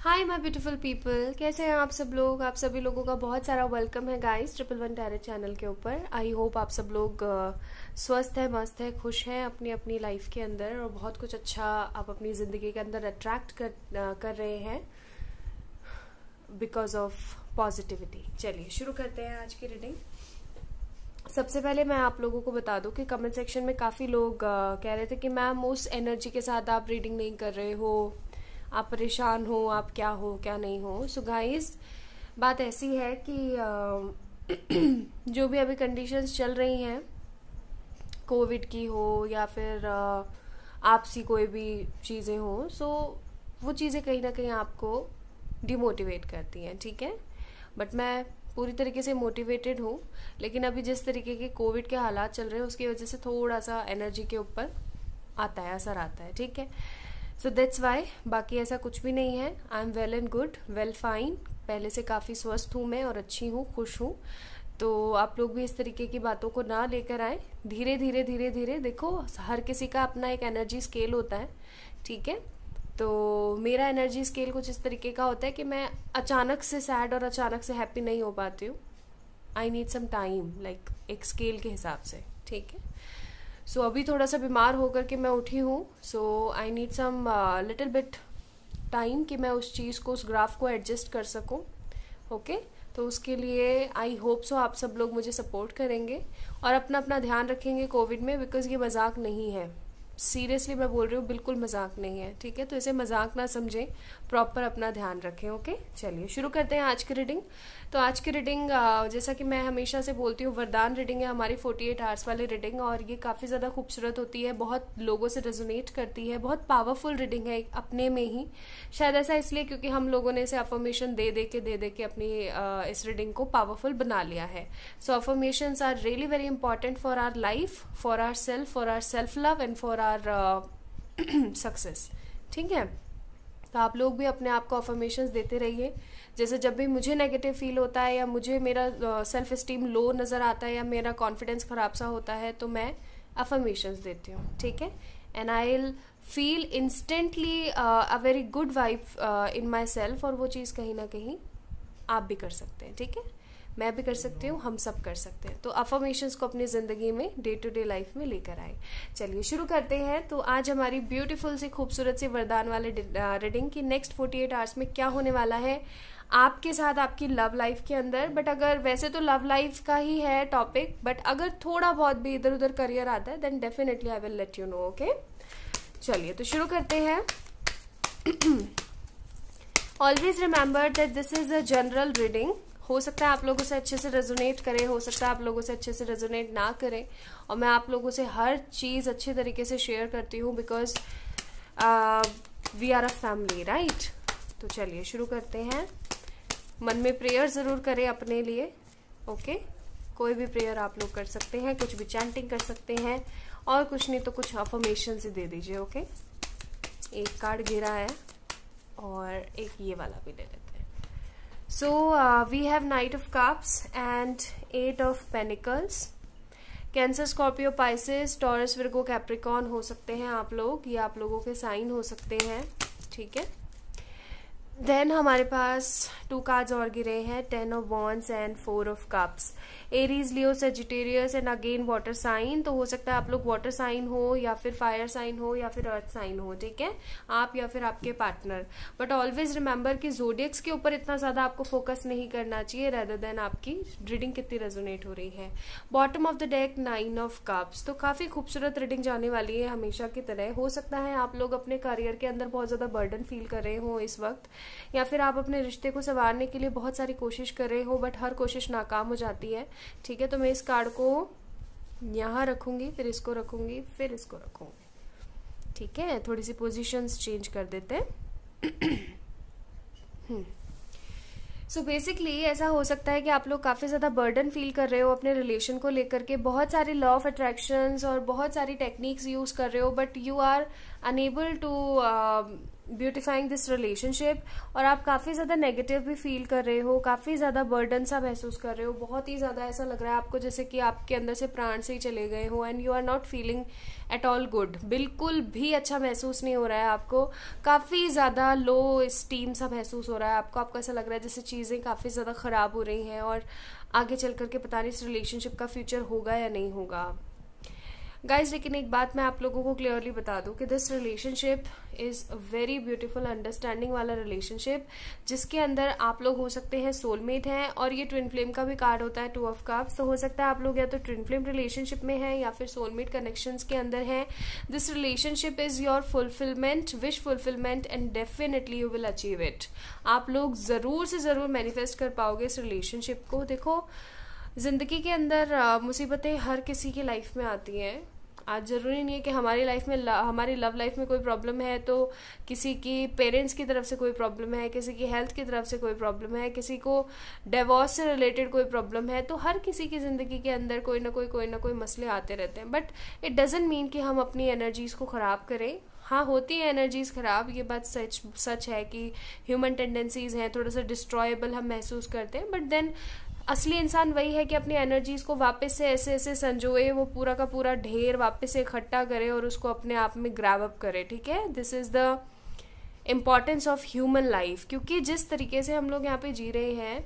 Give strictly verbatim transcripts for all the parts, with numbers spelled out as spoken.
Hi my beautiful people, कैसे हैं आप सब लोग। आप सभी लोगों का बहुत सारा वेलकम है guys triple one tarot channel के ऊपर। आई होप आप सब लोग uh, स्वस्थ है, मस्त है, खुश हैं अपनी अपनी लाइफ के अंदर और बहुत कुछ अच्छा आप अपनी ज़िंदगी के अंदर अट्रैक्ट कर uh, कर रहे हैं बिकॉज ऑफ पॉजिटिविटी। चलिए शुरू करते हैं आज की रीडिंग। सबसे पहले मैं आप लोगों को बता दूं कि कमेंट सेक्शन में काफ़ी लोग uh, कह रहे थे कि मैम उस एनर्जी के साथ आप रीडिंग नहीं कर रहे हो, आप परेशान हो, आप क्या हो क्या नहीं हो। सो गाइस बात ऐसी है कि जो भी अभी कंडीशंस चल रही हैं, कोविड की हो या फिर आपसी कोई भी चीज़ें हो, सो वो चीज़ें कहीं ना कहीं आपको डिमोटिवेट करती हैं, ठीक है। बट मैं पूरी तरीके से मोटिवेटेड हूँ, लेकिन अभी जिस तरीके के कोविड के हालात चल रहे हैं उसकी वजह से थोड़ा सा एनर्जी के ऊपर आता है, असर आता है, ठीक है। सो दैट्स वाई, बाकी ऐसा कुछ भी नहीं है। I am well and good, well fine, पहले से काफ़ी स्वस्थ हूँ मैं और अच्छी हूँ, खुश हूँ। तो आप लोग भी इस तरीके की बातों को ना लेकर आए। धीरे धीरे धीरे धीरे देखो, हर किसी का अपना एक एनर्जी स्केल होता है, ठीक है। तो मेरा एनर्जी स्केल कुछ इस तरीके का होता है कि मैं अचानक से सैड और अचानक से हैप्पी नहीं हो पाती हूँ। I need some time, like एक स्केल के हिसाब से, ठीक है। सो so, अभी थोड़ा सा बीमार होकर के मैं उठी हूँ, so I need some little bit time कि मैं उस चीज़ को, उस ग्राफ को एडजस्ट कर सकूँ, ओके okay? तो उसके लिए आई होप सो आप सब लोग मुझे सपोर्ट करेंगे और अपना अपना ध्यान रखेंगे कोविड में, बिकॉज ये मजाक नहीं है। सीरियसली मैं बोल रही हूँ, बिल्कुल मजाक नहीं है, ठीक है। तो इसे मजाक ना समझें, प्रॉपर अपना ध्यान रखें, ओके। चलिए शुरू करते हैं आज की रीडिंग। तो आज की रीडिंग जैसा कि मैं हमेशा से बोलती हूँ, वरदान रीडिंग है हमारी अड़तालीस आवर्स वाली रीडिंग, और ये काफ़ी ज़्यादा खूबसूरत होती है, बहुत लोगों से रेजोनेट करती है, बहुत पावरफुल रीडिंग है अपने में ही। शायद ऐसा इसलिए क्योंकि हम लोगों ने इसे अफर्मेशन दे दे के दे दे के अपनी uh, इस रीडिंग को पावरफुल बना लिया है। So affirmations are really very important for our life, for our self, for our self love and for our success, ठीक है। तो आप लोग भी अपने आप को अफर्मेशंस देते रहिए। जैसे जब भी मुझे नेगेटिव फील होता है या मुझे मेरा सेल्फ इस्टीम लो नज़र आता है या मेरा कॉन्फिडेंस खराब सा होता है, तो मैं अफर्मेशंस देती हूँ, ठीक है। And I will feel instantly a very good vibe in my self, और वो चीज़ कहीं ना कहीं आप भी कर सकते हैं, ठीक है। मैं भी कर सकती हूँ, हम सब कर सकते हैं। तो अफर्मेशंस को अपनी ज़िंदगी में डे टू डे लाइफ में लेकर आए। चलिए शुरू करते हैं। तो आज हमारी ब्यूटीफुल सी, खूबसूरत सी वरदान वाले रीडिंग की नेक्स्ट अड़तालीस आवर्स में क्या होने वाला है आपके साथ, आपकी लव लाइफ के अंदर। बट अगर वैसे तो लव लाइफ का ही है टॉपिक, बट अगर थोड़ा बहुत भी इधर उधर करियर आता है then definitely I will let you know, okay. चलिए तो शुरू करते हैं। Always remember that this is a general reading. हो सकता है आप लोगों से अच्छे से रेजोनेट करे, हो सकता है आप लोगों से अच्छे से रेजोनेट ना करें, और मैं आप लोगों से हर चीज़ अच्छे तरीके से शेयर करती हूँ because we are a family, right. तो चलिए शुरू करते हैं। मन में प्रेयर ज़रूर करें अपने लिए, ओके okay? कोई भी प्रेयर आप लोग कर सकते हैं, कुछ भी चैंटिंग कर सकते हैं, और कुछ नहीं तो कुछ अफर्मेशन से दे दीजिए, ओके okay? एक कार्ड गिरा है और एक ये वाला भी ले लेते हैं। So we have knight of cups and eight of pentacles. Cancer, Scorpio, Pisces, Taurus, Virgo, Capricorn हो सकते हैं आप लोग, ये आप लोगों के साइन हो सकते हैं, ठीक है। देन हमारे पास टू कार्ड्स और गिरे हैं, ten of wands and four of cups. Aries, Leo, Sagittarius and again water sign. तो हो सकता है आप लोग वाटर साइन हो या फिर फायर साइन हो या फिर अर्थ साइन हो, ठीक है, आप या फिर आपके पार्टनर। बट ऑलवेज रिमेंबर कि जोडियक्स के ऊपर इतना ज्यादा आपको फोकस नहीं करना चाहिए, रेदर देन आपकी रीडिंग कितनी रेजोनेट हो रही है। Bottom of the deck nine of cups. तो काफी खूबसूरत रीडिंग जाने वाली है हमेशा की तरह। हो सकता है आप लोग अपने करियर के अंदर बहुत ज्यादा बर्डन फील कर रहे हो इस वक्त, या फिर आप अपने रिश्ते को संवारने के लिए बहुत सारी कोशिश कर रहे हो, बट हर कोशिश नाकाम हो जाती है, ठीक है। तो मैं इस कार्ड को यहाँ रखूंगी, फिर इसको रखूंगी, फिर इसको रखूंगी, ठीक है। थोड़ी सी पोजीशंस चेंज कर देते हैं। सो so बेसिकली ऐसा हो सकता है कि आप लोग काफ़ी ज़्यादा बर्डन फील कर रहे हो अपने रिलेशन को लेकर के, बहुत सारे लॉ ऑफ अट्रैक्शंस और बहुत सारी टेक्निक्स यूज़ कर रहे हो, but you are unable to beautifying this relationship, और आप काफ़ी ज़्यादा नेगेटिव भी फील कर रहे हो, काफ़ी ज़्यादा बर्डन सा महसूस कर रहे हो, बहुत ही ज़्यादा ऐसा लग रहा है आपको जैसे कि आपके अंदर से प्राण से ही चले गए हो, and you are not feeling at all good, बिल्कुल भी अच्छा महसूस नहीं हो रहा है आपको, काफ़ी ज़्यादा लो स्टीम सा महसूस हो रहा है आपको, आपको ऐसा लग रहा है जैसे चीज़ें काफ़ी ज़्यादा ख़राब हो रही हैं और आगे चल करके पता नहीं इस रिलेशनशिप का फ्यूचर होगा या नहीं होगा। गाइज, लेकिन एक बात मैं आप लोगों को क्लियरली बता दूं कि this relationship is a very beautiful understanding वाला रिलेशनशिप, जिसके अंदर आप लोग हो सकते हैं सोलमेट हैं, और ये ट्विन फ्लेम का भी कार्ड होता है, टू ऑफ कप्स, तो हो सकता है आप लोग या तो ट्विन फ्लेम रिलेशनशिप में हैं या फिर सोलमेट कनेक्शंस के अंदर हैं। This relationship is your fulfilment, wish fulfilment, and definitely you will achieve it. आप लोग ज़रूर से ज़रूर मैनिफेस्ट कर पाओगे इस रिलेशनशिप को। देखो, जिंदगी के अंदर मुसीबतें हर किसी की लाइफ में आती हैं। आज ज़रूरी नहीं है कि हमारी लाइफ में हमारी लव लाइफ में कोई प्रॉब्लम है तो किसी की पेरेंट्स की तरफ से कोई प्रॉब्लम है, किसी की हेल्थ की तरफ से कोई प्रॉब्लम है, किसी को डिवोर्स से रिलेटेड कोई प्रॉब्लम है, तो हर किसी की ज़िंदगी के अंदर कोई ना कोई कोई ना कोई मसले आते रहते हैं। बट इट डजेंट मीन कि हम अपनी एनर्जीज़ को ख़राब करें। हाँ, होती है एनर्जीज खराब, ये बात सच सच है कि ह्यूमन टेंडेंसीज हैं, थोड़ा सा डिस्ट्रॉयबल हम महसूस करते हैं, बट देन असली इंसान वही है कि अपनी एनर्जीज को वापस से ऐसे ऐसे संजोए, वो पूरा का पूरा ढेर वापस से इकट्ठा करे और उसको अपने आप में ग्रैब अप करे। ठीक है, this is the importance of human life, क्योंकि जिस तरीके से हम लोग यहाँ पे जी रहे हैं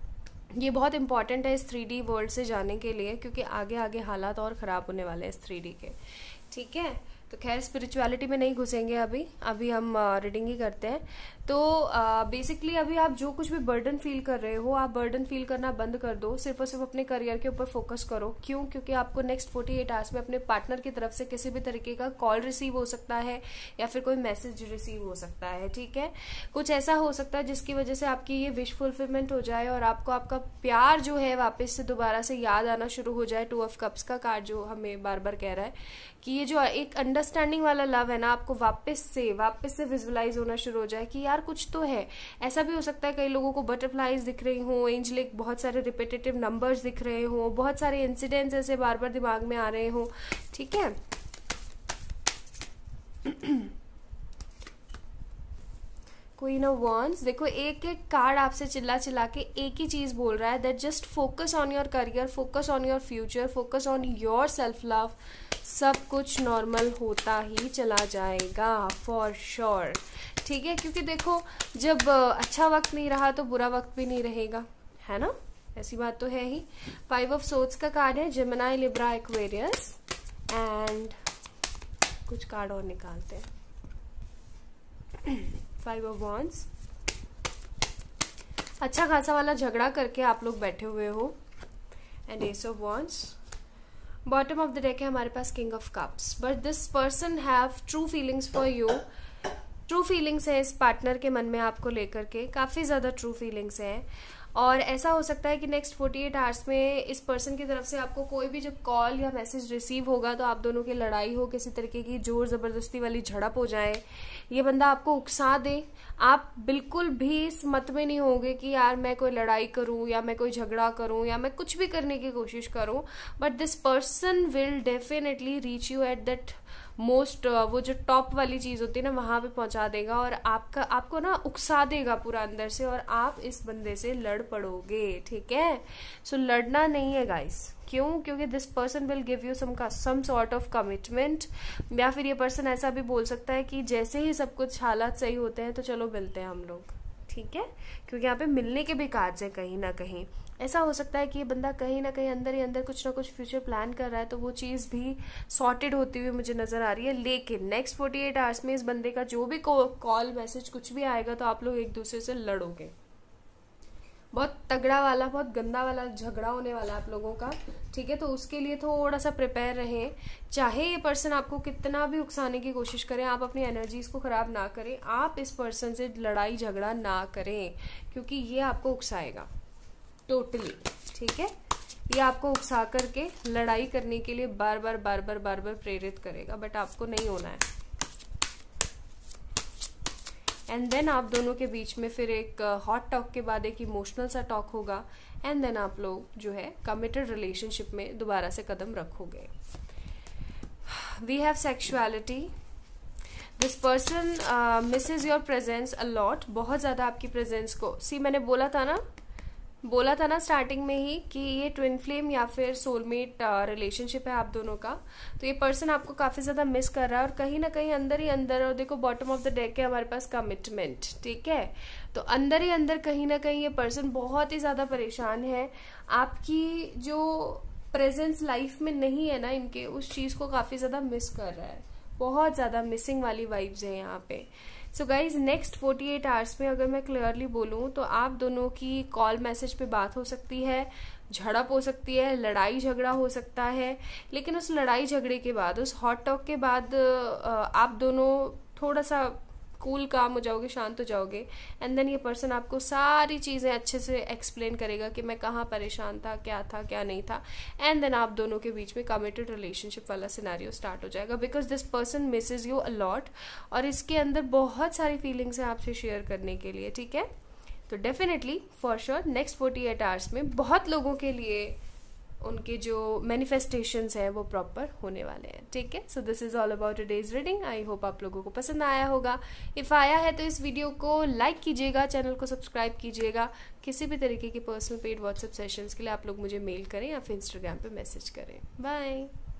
ये बहुत इंपॉर्टेंट है इस थ्री डी वर्ल्ड से जाने के लिए, क्योंकि आगे आगे हालात और ख़राब होने वाले हैं इस थ्री डी के। ठीक है, तो खैर स्पिरिचुअलिटी में नहीं घुसेंगे अभी अभी हम रीडिंग ही करते हैं। तो बेसिकली uh, अभी आप जो कुछ भी बर्डन फील कर रहे हो, आप बर्डन फील करना बंद कर दो, सिर्फ और सिर्फ अपने करियर के ऊपर फोकस करो। क्यों? क्योंकि आपको नेक्स्ट फोर्टी एट आवर्स में अपने पार्टनर की तरफ से किसी भी तरीके का कॉल रिसीव हो सकता है या फिर कोई मैसेज रिसीव हो सकता है। ठीक है, कुछ ऐसा हो सकता है जिसकी वजह से आपकी ये विश फुलफिलमेंट हो जाए और आपको आपका प्यार जो है वापस से दोबारा से याद आना शुरू हो जाए। टू ऑफ कप्स का कार्ड जो हमें बार बार कह रहा है कि ये जो एक अंडरस्टैंडिंग वाला लव है ना, आपको वापस से वापस से विजुअलाइज होना शुरू हो जाए कि यार कुछ तो है। ऐसा भी हो सकता है कई लोगों को बटरफ्लाइज दिख रही हो, एंजलिक बहुत सारे रिपीटेटिव नंबर्स दिख रहे हो, बहुत सारे इंसिडेंट्स ऐसे बार बार दिमाग में आ रहे हो। ठीक है, क्वीन ऑफ वॉन्ड्स, देखो एक एक कार्ड आपसे चिल्ला चिल्ला के एक ही चीज बोल रहा है, that just focus on your career, focus on your future, focus on your self love. सब कुछ नॉर्मल होता ही चला जाएगा फॉर श्योर। ठीक है, क्योंकि देखो जब अच्छा वक्त नहीं रहा तो बुरा वक्त भी नहीं रहेगा, है ना, ऐसी बात तो है ही। फाइव ऑफ सोर्ड्स का कार्ड है, जेमिनी, लिब्रा, एक्वेरियस, एंड कुछ कार्ड और निकालते हैं। फाइव ऑफ वॉन्ड्स, अच्छा खासा वाला झगड़ा करके आप लोग बैठे हुए हो, and ace of wands. Bottom of the deck है हमारे पास king of cups, but this person have true feelings for you. True feelings है इस पार्टनर के मन में आपको लेकर के, काफी ज्यादा ट्रू फीलिंग्स हैं, और ऐसा हो सकता है कि नेक्स्ट फोर्टी एट आवर्स में इस पर्सन की तरफ से आपको कोई भी जब कॉल या मैसेज रिसीव होगा तो आप दोनों की लड़ाई हो, किसी तरीके की जोर जबरदस्ती वाली झड़प हो जाए, ये बंदा आपको उकसा दे। आप बिल्कुल भी इस मत में नहीं होंगे कि यार मैं कोई लड़ाई करूं या मैं कोई झगड़ा करूं या मैं कुछ भी करने की कोशिश करूं, but this person will definitely reach you at that most, वो जो टॉप वाली चीज होती है ना वहां पे पहुंचा देगा और आपका आपको ना उकसा देगा पूरा अंदर से, और आप इस बंदे से लड़ पड़ोगे। ठीक है, सो लड़ना नहीं है गाइस। क्यों? क्योंकि this person will give you some some sort of commitment, या फिर ये पर्सन ऐसा भी बोल सकता है कि जैसे ही सब कुछ हालात सही होते हैं तो चलो मिलते हैं हम लोग। ठीक है, क्योंकि यहाँ पे मिलने के भी कार्ड्स हैं कहीं ना कहीं। ऐसा हो सकता है कि ये बंदा कहीं ना कहीं अंदर ही अंदर कुछ ना कुछ फ्यूचर प्लान कर रहा है, तो वो चीज़ भी सॉर्टेड होती हुई मुझे नजर आ रही है। लेकिन नेक्स्ट फोर्टी एट आवर्स में इस बंदे का जो भी कॉल मैसेज कुछ भी आएगा तो आप लोग एक दूसरे से लड़ोगे। बहुत तगड़ा वाला, बहुत गंदा वाला झगड़ा होने वाला आप लोगों का। ठीक है, तो उसके लिए थोड़ा सा प्रिपेयर रहें। चाहे ये पर्सन आपको कितना भी उकसाने की कोशिश करें, आप अपनी एनर्जीज को खराब ना करें, आप इस पर्सन से लड़ाई झगड़ा ना करें, क्योंकि ये आपको उकसाएगा टोटली। ठीक है, ये आपको उकसा करके लड़ाई करने के लिए बार बार बार बार बार बार प्रेरित करेगा, बट आपको नहीं होना है। एंड देन आप दोनों के बीच में फिर एक हॉट टॉक के बाद एक इमोशनल सा टॉक होगा, एंड देन आप लोग जो है कमिटेड रिलेशनशिप में दोबारा से कदम रखोगे। We have sexuality. This person misses your presence a lot, बहुत ज़्यादा आपकी प्रेजेंस को, सी मैंने बोला था ना बोला था ना स्टार्टिंग में ही कि ये ट्विन फ्लेम या फिर सोलमेट रिलेशनशिप है आप दोनों का। तो ये पर्सन आपको काफ़ी ज़्यादा मिस कर रहा है, और कहीं ना कहीं अंदर ही अंदर, और देखो बॉटम ऑफ द डेक है हमारे पास कमिटमेंट, ठीक है। तो अंदर ही अंदर कहीं ना कहीं ये पर्सन बहुत ही ज़्यादा परेशान है, आपकी जो प्रेजेंस लाइफ में नहीं है ना इनके, उस चीज़ को काफ़ी ज़्यादा मिस कर रहा है, बहुत ज़्यादा मिसिंग वाली वाइब्स है यहाँ पे। सो गाइज नेक्स्ट अड़तालीस आवर्स में अगर मैं क्लियरली बोलूँ तो आप दोनों की कॉल मैसेज पे बात हो सकती है, झड़प हो सकती है, लड़ाई झगड़ा हो सकता है, लेकिन उस लड़ाई झगड़े के बाद, उस हॉट टॉक के बाद आप दोनों थोड़ा सा कूल काम हो जाओगे, शांत हो जाओगे, एंड देन ये पर्सन आपको सारी चीज़ें अच्छे से एक्सप्लेन करेगा कि मैं कहाँ परेशान था, क्या था क्या नहीं था, एंड देन आप दोनों के बीच में कमिटेड रिलेशनशिप वाला सिनेरियो स्टार्ट हो जाएगा, because this person misses you a lot, और इसके अंदर बहुत सारी फीलिंग्स हैं आपसे शेयर करने के लिए, ठीक है। तो डेफिनेटली फॉर श्योर नेक्स्ट अड़तालीस आवर्स में बहुत लोगों के लिए उनके जो मैनिफेस्टेशंस हैं वो प्रॉपर होने वाले हैं, ठीक है। So this is all about today's reading. I hope आप लोगों को पसंद आया होगा। इफ आया है तो इस वीडियो को लाइक कीजिएगा, चैनल को सब्सक्राइब कीजिएगा। किसी भी तरीके की पर्सनल पेड व्हाट्सएप सेशंस के लिए आप लोग मुझे मेल करें या फिर इंस्टाग्राम पे मैसेज करें। बाय।